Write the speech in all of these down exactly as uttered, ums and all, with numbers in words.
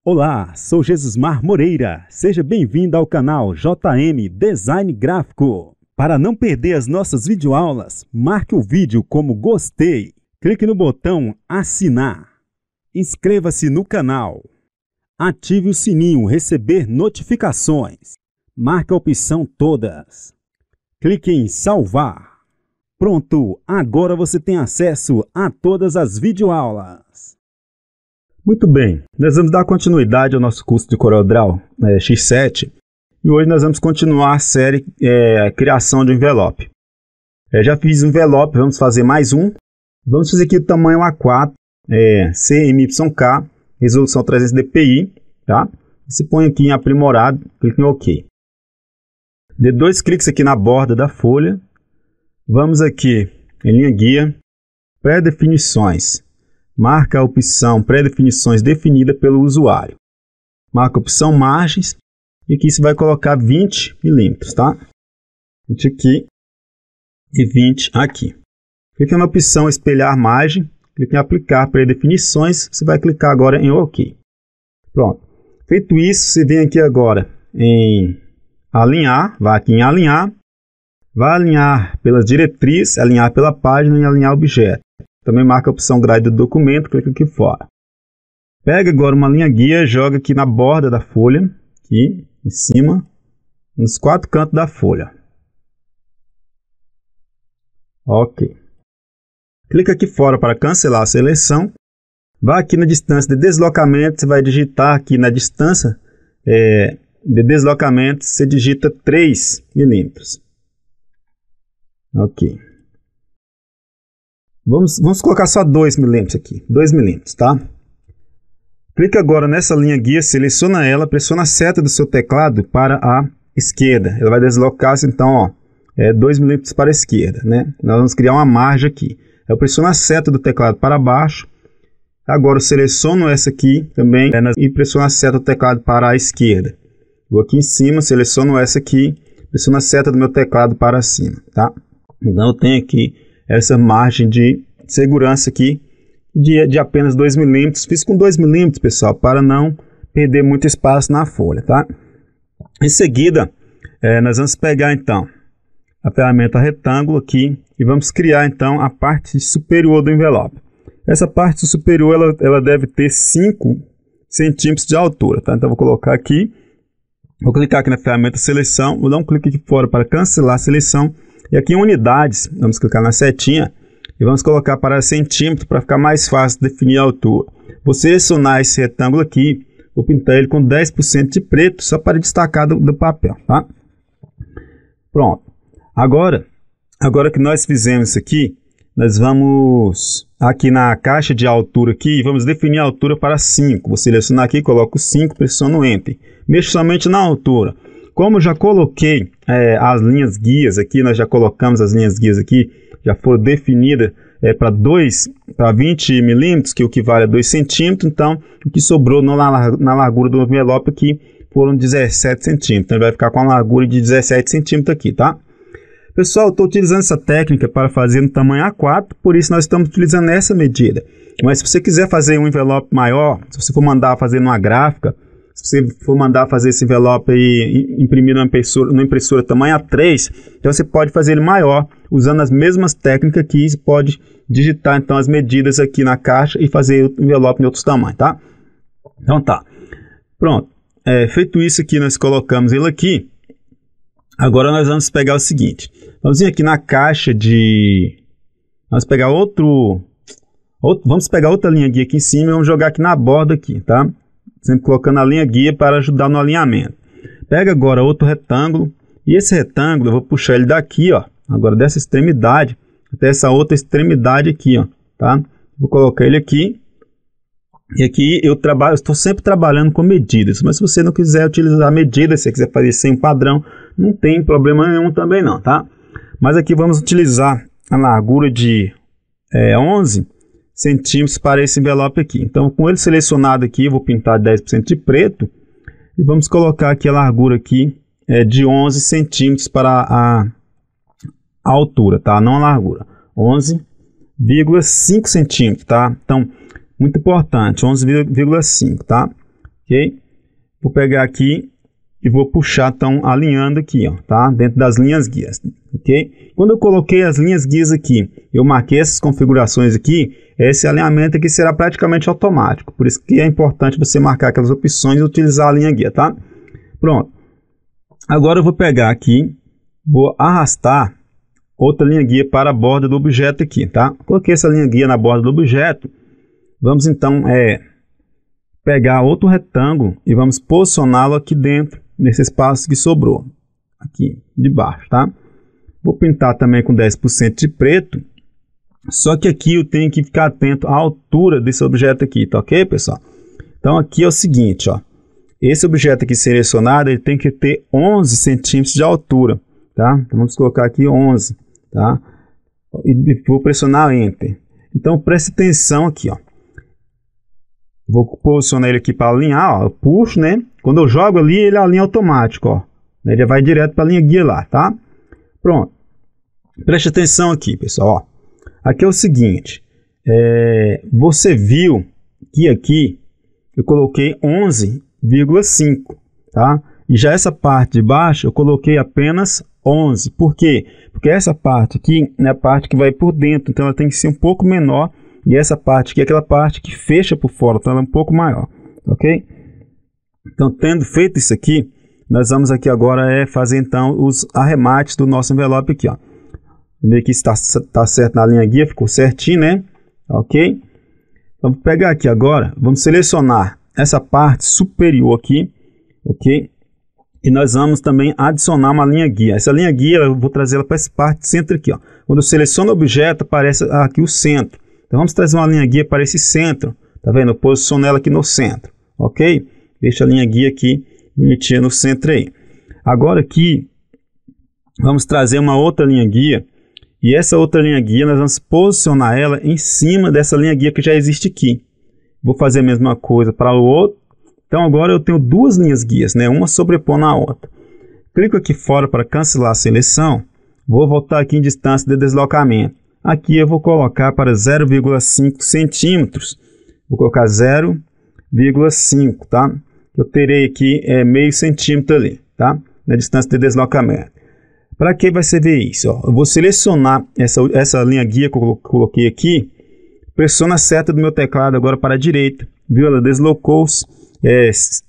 Olá, sou Jesusmar Moreira. Seja bem-vindo ao canal J M Design Gráfico. Para não perder as nossas videoaulas, marque o vídeo como gostei. Clique no botão assinar. Inscreva-se no canal. Ative o sininho receber notificações. Marque a opção todas. Clique em salvar. Pronto, agora você tem acesso a todas as videoaulas. Muito bem, nós vamos dar continuidade ao nosso curso de CorelDRAW é, X sete e hoje nós vamos continuar a série é, Criação de Envelope. É, já fiz um envelope, vamos fazer mais um. Vamos fazer aqui o tamanho A quatro, é, C M Y K, resolução trezentos D P I, tá? Se põe aqui em aprimorado, clique em OK. Dê dois cliques aqui na borda da folha. Vamos aqui em linha guia, pré-definições. Marca a opção pré-definições definida pelo usuário. Marca a opção margens. E aqui você vai colocar vinte milímetros, tá? vinte aqui e vinte aqui. Clique na opção espelhar margem. Clique em aplicar pré-definições. Você vai clicar agora em OK. Pronto. Feito isso, você vem aqui agora em alinhar. Vai aqui em alinhar. Vai alinhar pelas diretrizes, alinhar pela página e alinhar objeto. Também marca a opção grade do documento, clica aqui fora. Pega agora uma linha guia, joga aqui na borda da folha, aqui em cima, nos quatro cantos da folha. Ok. Clica aqui fora para cancelar a seleção. Vá aqui na distância de deslocamento, você vai digitar aqui na distância é, de deslocamento, você digita três milímetros. Ok. Vamos, vamos colocar só dois milímetros aqui, dois milímetros, tá? Clica agora nessa linha guia, seleciona ela, pressiona a seta do seu teclado para a esquerda. Ela vai deslocar-se, então, ó, é dois milímetros para a esquerda, né? Nós vamos criar uma margem aqui. Eu pressiono a seta do teclado para baixo. Agora eu seleciono essa aqui também é, e pressiono a seta do teclado para a esquerda. Vou aqui em cima, seleciono essa aqui, pressiono a seta do meu teclado para cima, tá? Então eu tenho aqui essa margem de segurança aqui de, de apenas dois milímetros. Fiz com dois milímetros, pessoal, para não perder muito espaço na folha, tá? Em seguida, é, nós vamos pegar então a ferramenta retângulo aqui e vamos criar então a parte superior do envelope. Essa parte superior ela, ela deve ter cinco centímetros de altura, tá? Então vou colocar aqui, vou clicar aqui na ferramenta seleção, vou dar um clique aqui fora para cancelar a seleção. E aqui em unidades, vamos clicar na setinha e vamos colocar para centímetro para ficar mais fácil definir a altura. Vou selecionar esse retângulo aqui, vou pintar ele com dez por cento de preto, só para destacar do, do papel, tá? Pronto. Agora, agora que nós fizemos isso aqui, nós vamos aqui na caixa de altura aqui, vamos definir a altura para cinco. Vou selecionar aqui, coloco cinco, pressiono Enter. Mexo somente na altura. Como eu já coloquei é, as linhas guias aqui, nós já colocamos as linhas guias aqui, já foram definidas é, para dois, para vinte milímetros, que equivale a dois centímetros, então o que sobrou na, na largura do envelope aqui foram dezessete centímetros, então ele vai ficar com a largura de dezessete centímetros aqui, tá? Pessoal, eu estou utilizando essa técnica para fazer no tamanho A quatro, por isso nós estamos utilizando essa medida. Mas se você quiser fazer um envelope maior, se você for mandar fazer numa gráfica, se você for mandar fazer esse envelope e imprimir numa impressora, numa impressora tamanho A três, então você pode fazer ele maior, usando as mesmas técnicas aqui. Você pode digitar então as medidas aqui na caixa e fazer o envelope em outros tamanhos, tá? Então tá. Pronto. É, feito isso aqui, nós colocamos ele aqui. Agora nós vamos pegar o seguinte. Vamos vir aqui na caixa de... Vamos pegar outro... outro vamos pegar outra linha guia aqui em cima e vamos jogar aqui na borda aqui, tá? Sempre colocando a linha guia para ajudar no alinhamento. Pega agora outro retângulo. E esse retângulo eu vou puxar ele daqui, ó. Agora dessa extremidade até essa outra extremidade aqui, ó. Tá? Vou colocar ele aqui. E aqui eu trabalho, estou sempre trabalhando com medidas. Mas se você não quiser utilizar medidas, se você quiser fazer sem um padrão, não tem problema nenhum também não, tá? Mas aqui vamos utilizar a largura de é, onze centímetros para esse envelope aqui. Então, com ele selecionado aqui, eu vou pintar dez por cento de preto e vamos colocar aqui a largura aqui é, de onze centímetros para a, a altura, tá? Não a largura. onze vírgula cinco centímetros, tá? Então, muito importante, onze vírgula cinco, tá? ok? Vou pegar aqui e vou puxar, então, alinhando aqui, ó, tá? Dentro das linhas guias, ok? Quando eu coloquei as linhas guias aqui, eu marquei essas configurações aqui, esse alinhamento aqui será praticamente automático, por isso que é importante você marcar aquelas opções e utilizar a linha guia, tá? Pronto. Agora eu vou pegar aqui, vou arrastar outra linha guia para a borda do objeto aqui, tá? Coloquei essa linha guia na borda do objeto, vamos então é, pegar outro retângulo e vamos posicioná-lo aqui dentro, nesse espaço que sobrou, aqui de baixo, tá? Vou pintar também com dez por cento de preto, só que aqui eu tenho que ficar atento à altura desse objeto aqui, tá ok, pessoal? Então aqui é o seguinte, ó, esse objeto aqui selecionado, ele tem que ter onze centímetros de altura, tá? Então vamos colocar aqui onze, tá? E vou pressionar Enter. Então preste atenção aqui, ó. Vou posicionar ele aqui para alinhar, ó, eu puxo, né? Quando eu jogo ali, ele alinha automático, ó. Ele já vai direto para a linha guia lá, tá? Pronto. Preste atenção aqui, pessoal, ó. Aqui é o seguinte, é, você viu que aqui eu coloquei onze vírgula cinco, tá? E já essa parte de baixo eu coloquei apenas onze. Por quê? Porque essa parte aqui é a parte que vai por dentro, então ela tem que ser um pouco menor. E essa parte aqui é aquela parte que fecha por fora, então ela é um pouco maior, ok? Então, tendo feito isso aqui, nós vamos aqui agora é fazer então os arremates do nosso envelope aqui, ó. Vamos ver aqui se está tá certo na linha guia, ficou certinho, né? Ok? Vamos pegar aqui agora, vamos selecionar essa parte superior aqui, ok? E nós vamos também adicionar uma linha guia. Essa linha guia eu vou trazer ela para essa parte de centro aqui, ó. Quando eu seleciono o objeto, aparece aqui o centro. Então vamos trazer uma linha guia para esse centro, tá vendo? Eu posiciono ela aqui no centro, ok? Deixa a linha guia aqui bonitinha no centro aí. Agora aqui, vamos trazer uma outra linha guia. E essa outra linha guia, nós vamos posicionar ela em cima dessa linha guia que já existe aqui. Vou fazer a mesma coisa para o outro. Então agora eu tenho duas linhas guias, né? Uma sobrepondo a outra. Clico aqui fora para cancelar a seleção. Vou voltar aqui em distância de deslocamento. Aqui eu vou colocar para zero vírgula cinco centímetros. Vou colocar zero vírgula cinco, tá? Eu terei aqui é, meio centímetro ali, tá? Na distância de deslocamento. Para que vai servir isso? Ó? Eu vou selecionar essa, essa linha guia que eu coloquei aqui. Pressiono a seta do meu teclado agora para a direita. Viu? Ela deslocou-se é,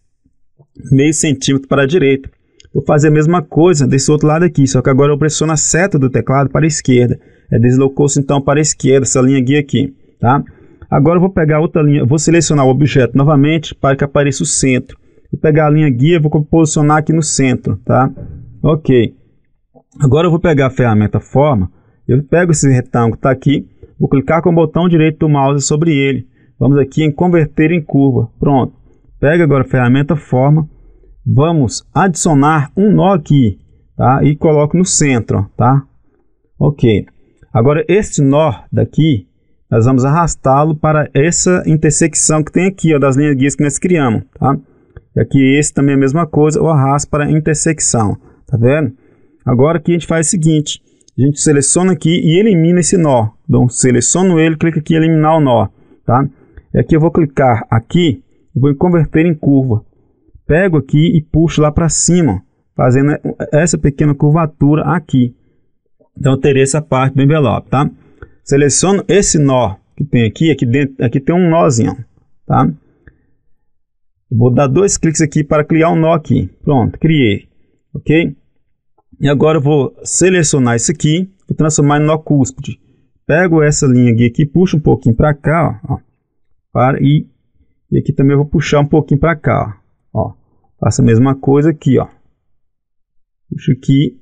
meio centímetro para a direita. Vou fazer a mesma coisa desse outro lado aqui, só que agora eu pressiono a seta do teclado para a esquerda. É, deslocou-se então para a esquerda essa linha guia aqui, tá? Agora eu vou pegar outra linha, vou selecionar o objeto novamente para que apareça o centro. Vou pegar a linha guia, vou posicionar aqui no centro, tá? Ok. Agora eu vou pegar a ferramenta forma, eu pego esse retângulo que está aqui, vou clicar com o botão direito do mouse sobre ele. Vamos aqui em converter em curva, pronto. Pega agora a ferramenta forma, vamos adicionar um nó aqui, tá? E coloco no centro, tá? Ok. Agora este nó daqui, nós vamos arrastá-lo para essa intersecção que tem aqui, ó, das linhas guias que nós criamos, tá? E aqui esse também é a mesma coisa, eu arrasto para a intersecção, tá vendo? Agora aqui a gente faz o seguinte, a gente seleciona aqui e elimina esse nó. Então seleciono ele, clico aqui em eliminar o nó, tá? E aqui eu vou clicar aqui e vou converter em curva. Pego aqui e puxo lá para cima, fazendo essa pequena curvatura aqui. Então eu terei essa parte do envelope, tá? Seleciono esse nó que tem aqui, aqui dentro, aqui tem um nózinho, tá? Vou dar dois cliques aqui para criar um nó aqui. Pronto, criei, ok? E agora eu vou selecionar isso aqui, vou transformar em nó cúspide. Pego essa linha guia aqui, puxo um pouquinho para cá, ó, ó, para e, e aqui também eu vou puxar um pouquinho para cá, ó, ó. Faço a mesma coisa aqui, ó. Puxo aqui.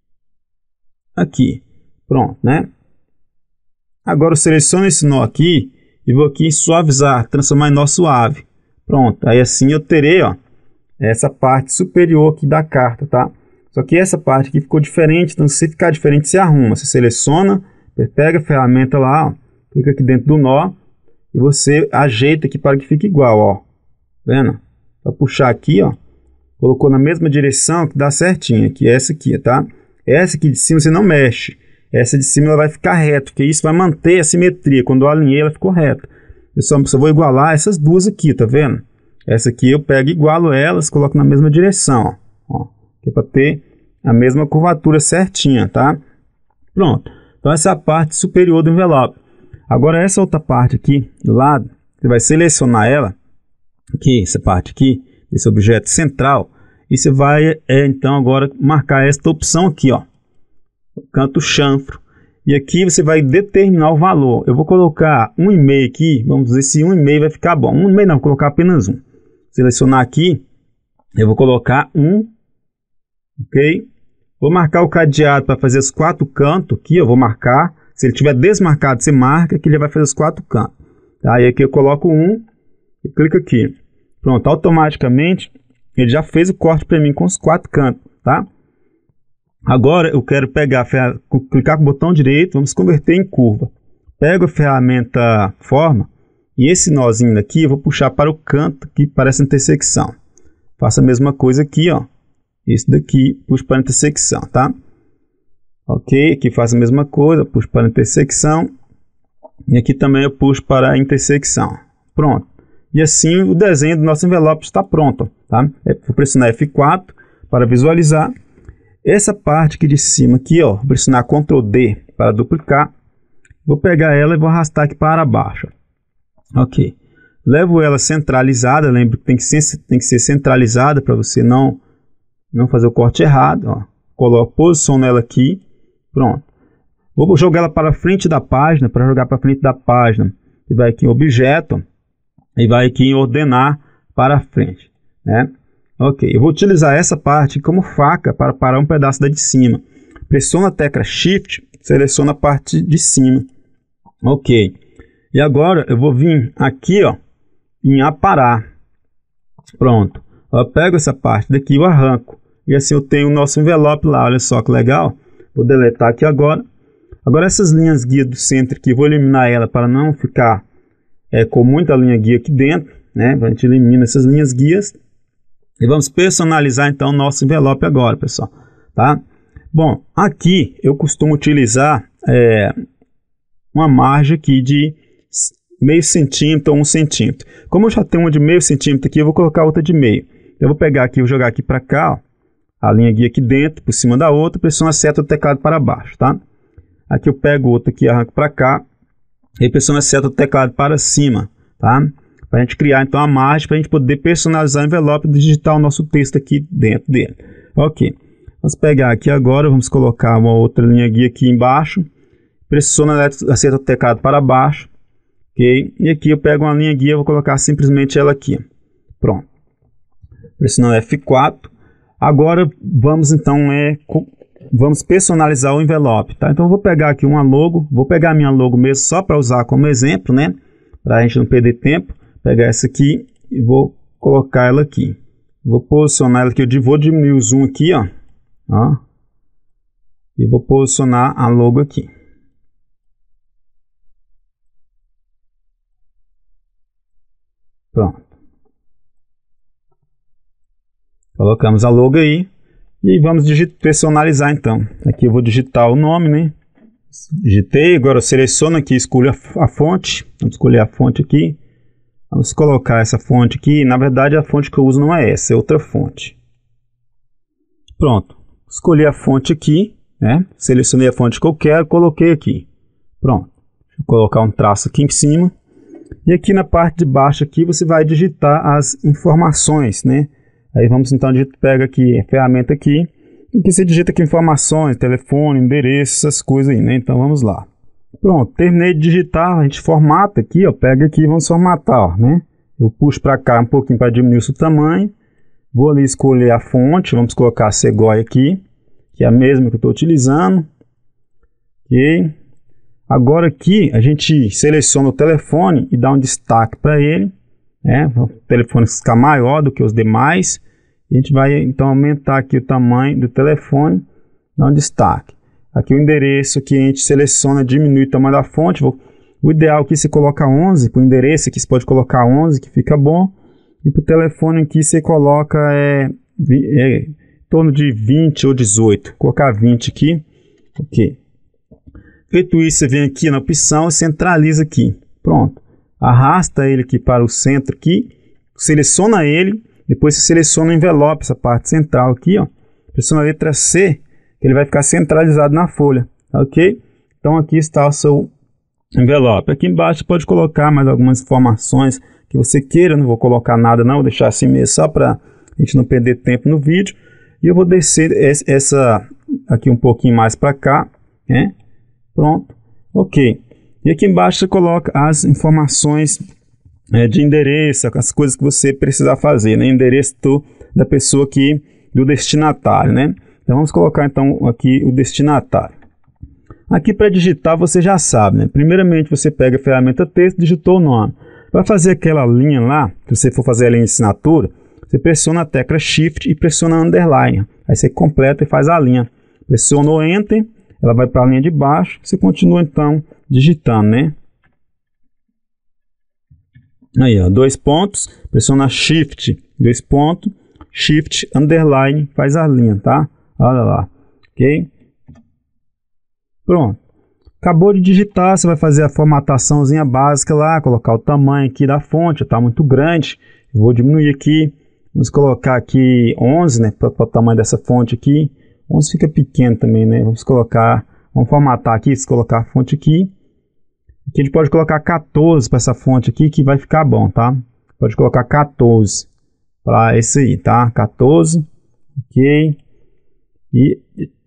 Aqui, pronto, né? Agora eu seleciono esse nó aqui e vou aqui em suavizar, transformar em nó suave. Pronto, aí assim eu terei, ó, essa parte superior aqui da carta, tá? Só que essa parte aqui ficou diferente, então se ficar diferente você arruma. Você seleciona, pega a ferramenta lá, ó, clica aqui dentro do nó e você ajeita aqui para que fique igual, ó. Vendo? Para puxar aqui, ó, colocou na mesma direção que dá certinho, que é essa aqui, tá? Essa aqui de cima você não mexe. Essa de cima ela vai ficar reta, porque isso vai manter a simetria. Quando eu alinhei ela ficou reta. Eu só, só vou igualar essas duas aqui, tá vendo? Essa aqui eu pego e igualo elas, coloco na mesma direção, ó, que é para ter a mesma curvatura certinha, tá? Pronto. Então essa é a parte superior do envelope. Agora essa outra parte aqui do lado, você vai selecionar ela, aqui, essa parte aqui, esse objeto central, e você vai é, então agora marcar esta opção aqui, ó, canto chanfro. E aqui você vai determinar o valor. Eu vou colocar um e meio aqui, vamos ver se um e meio vai ficar bom. um e meio não, vou colocar apenas um. Selecionar aqui, eu vou colocar um, ok? Vou marcar o cadeado para fazer os quatro cantos aqui, eu vou marcar. Se ele tiver desmarcado, você marca que ele vai fazer os quatro cantos. Tá? E aqui eu coloco um e clico aqui. Pronto, automaticamente ele já fez o corte para mim com os quatro cantos, tá? Agora eu quero pegar, clicar com o botão direito, vamos converter em curva. Pego a ferramenta forma e esse nozinho daqui eu vou puxar para o canto que parece intersecção. Faço a mesma coisa aqui, ó. Esse daqui puxo para a intersecção, tá? Ok, aqui faço a mesma coisa, puxo para a intersecção. E aqui também eu puxo para a intersecção. Pronto. E assim o desenho do nosso envelope está pronto, tá? Vou pressionar F quatro para visualizar. Essa parte aqui de cima, aqui, ó, vou pressionar control D para duplicar. Vou pegar ela e vou arrastar aqui para baixo. Ok. Levo ela centralizada, lembra que tem que ser, tem que ser centralizada para você não, não fazer o corte errado. Ó. Coloco, posiciono ela aqui. Pronto. Vou jogar ela para frente da página, para jogar para frente da página. E vai aqui em objeto e vai aqui em ordenar para frente, né? Ok, eu vou utilizar essa parte como faca para parar um pedaço da de cima. Pressiono a tecla Shift, seleciono a parte de cima. Ok, e agora eu vou vir aqui, ó, em aparar. Pronto, eu pego essa parte daqui e eu arranco. E assim eu tenho o nosso envelope lá, olha só que legal. Vou deletar aqui agora. Agora essas linhas guia do centro aqui, vou eliminar ela para não ficar é, com muita linha guia aqui dentro, né? A gente elimina essas linhas guias. E vamos personalizar então o nosso envelope agora, pessoal, tá? Bom, aqui eu costumo utilizar é, uma margem aqui de meio centímetro ou um centímetro. Como eu já tenho uma de meio centímetro aqui, eu vou colocar outra de meio. Eu vou pegar aqui, vou jogar aqui para cá, ó, a linha guia aqui dentro, por cima da outra, pressiono a seta do teclado para baixo, tá? Aqui eu pego outra aqui, arranco para cá, e pressiono a seta do teclado para cima, tá? Para a gente criar então a margem, para a gente poder personalizar o envelope e digitar o nosso texto aqui dentro dele. Ok, vamos pegar aqui agora, vamos colocar uma outra linha guia aqui embaixo, pressiono a seta do teclado para baixo, ok? E aqui eu pego uma linha guia, vou colocar simplesmente ela aqui, pronto. Pressionando F quatro, agora vamos então é, vamos personalizar o envelope, tá? Então eu vou pegar aqui uma logo, vou pegar a minha logo mesmo só para usar como exemplo, né? Para a gente não perder tempo. Pegar essa aqui e vou colocar ela aqui. Vou posicionar ela aqui, eu vou diminuir o zoom aqui, ó. ó e vou posicionar a logo aqui. Pronto. Colocamos a logo aí e vamos personalizar então. Aqui eu vou digitar o nome, né? Digitei, agora eu seleciono aqui, escolho a, a fonte. Vamos escolher a fonte aqui. Vamos colocar essa fonte aqui. Na verdade, a fonte que eu uso não é essa, é outra fonte. Pronto. Escolhi a fonte aqui, né? Selecionei a fonte que eu quero, coloquei aqui. Pronto. Vou colocar um traço aqui em cima. E aqui na parte de baixo aqui você vai digitar as informações, né? Aí vamos então, a gente pega aqui a ferramenta aqui. E aqui você digita aqui informações, telefone, endereço, essas coisas aí, né? Então vamos lá. Pronto, terminei de digitar, a gente formata aqui, ó, pega aqui e vamos formatar, ó, né? Eu puxo para cá um pouquinho para diminuir o seu tamanho. Vou ali escolher a fonte, vamos colocar a Segoia aqui, que é a mesma que eu estou utilizando. Ok. Agora aqui a gente seleciona o telefone e dá um destaque para ele, né? O telefone ficar maior do que os demais. A gente vai então aumentar aqui o tamanho do telefone, dar um destaque. Aqui o endereço que a gente seleciona, diminui o tamanho da fonte. Vou, o ideal aqui você coloca onze, para o endereço aqui você pode colocar onze, que fica bom. E para o telefone aqui você coloca é, é, em torno de vinte ou dezoito. Vou colocar vinte aqui. Ok. Feito isso, você vem aqui na opção e centraliza aqui. Pronto. Arrasta ele aqui para o centro aqui. seleciona ele, depois você seleciona o envelope, essa parte central aqui, ó. Pressiona a letra C, que ele vai ficar centralizado na folha, ok? Então aqui está o seu envelope. Aqui embaixo você pode colocar mais algumas informações que você queira, não vou colocar nada não, vou deixar assim mesmo só para a gente não perder tempo no vídeo. E eu vou descer essa aqui um pouquinho mais para cá, né? Pronto, ok. E aqui embaixo você coloca as informações é, de endereço, as coisas que você precisar fazer, né? Endereço do, da pessoa que, do destinatário, né? Então vamos colocar então aqui o destinatário. Aqui para digitar você já sabe, né? Primeiramente você pega a ferramenta texto, digitou o nome. Para fazer aquela linha lá, se você for fazer a linha de assinatura, você pressiona a tecla Shift e pressiona Underline. Aí você completa e faz a linha. Pressionou Enter, ela vai para a linha de baixo, você continua então digitando, né? Aí, ó, dois pontos, pressiona Shift, dois pontos, Shift, Underline, faz a linha, tá? Olha lá, ok? Pronto. Acabou de digitar, você vai fazer a formataçãozinha básica lá, colocar o tamanho aqui da fonte, está muito grande. Eu vou diminuir aqui, vamos colocar aqui onze, né, para o tamanho dessa fonte aqui. onze fica pequeno também, né? Vamos colocar, vamos formatar aqui, se colocar a fonte aqui. Aqui a gente pode colocar quatorze para essa fonte aqui, que vai ficar bom, tá? Pode colocar quatorze para esse aí, tá? quatorze, ok. E,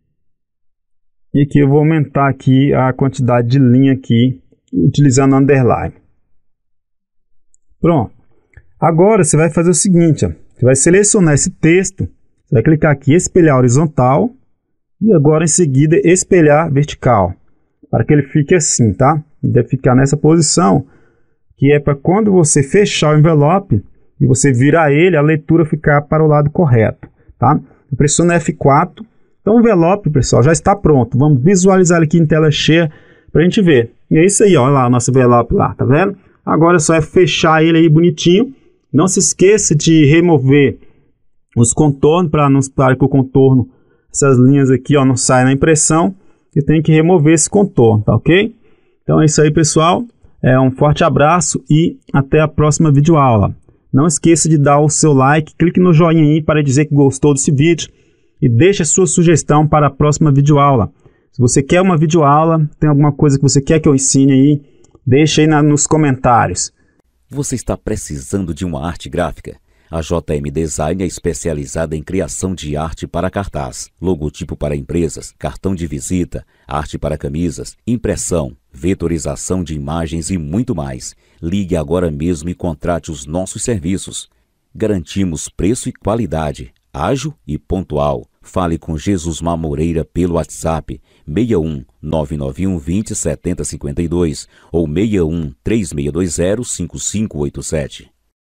e aqui eu vou aumentar aqui a quantidade de linha aqui, utilizando underline. Pronto. Agora você vai fazer o seguinte, ó. Você vai selecionar esse texto, você vai clicar aqui, espelhar horizontal, e agora em seguida espelhar vertical, para que ele fique assim, tá? Ele deve ficar nessa posição, que é para quando você fechar o envelope e você virar ele, a leitura ficar para o lado correto, tá? Eu pressiono F quatro, então o envelope, pessoal, já está pronto. Vamos visualizar ele aqui em tela cheia para a gente ver. E é isso aí, ó, olha lá o nosso envelope lá, tá vendo? Agora é só é fechar ele aí bonitinho. Não se esqueça de remover os contornos, para não para que o contorno, essas linhas aqui, ó, não saia na impressão. Você tem que remover esse contorno, tá ok? Então é isso aí, pessoal. É um forte abraço e até a próxima videoaula. Não esqueça de dar o seu like, clique no joinha aí para dizer que gostou desse vídeo e deixe a sua sugestão para a próxima videoaula. Se você quer uma videoaula, tem alguma coisa que você quer que eu ensine aí, deixe aí na, nos comentários. Você está precisando de uma arte gráfica? A J M Design é especializada em criação de arte para cartaz, logotipo para empresas, cartão de visita, arte para camisas, impressão, vetorização de imagens e muito mais. Ligue agora mesmo e contrate os nossos serviços. Garantimos preço e qualidade, ágil e pontual. Fale com Jesusmar Moreira pelo WhatsApp seis um nove nove um vinte setenta cinquenta e dois ou seis um três seis dois zero cinco cinco oito sete.